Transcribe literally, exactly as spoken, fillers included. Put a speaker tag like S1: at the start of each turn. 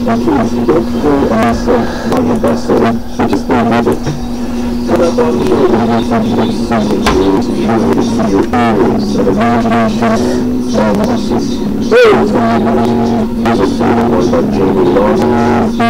S1: And please look for answer on your vessel, which is the magic. And above you, you can something to hear it in your ears of imagination. So voices. Those are the same one that Jamie lost.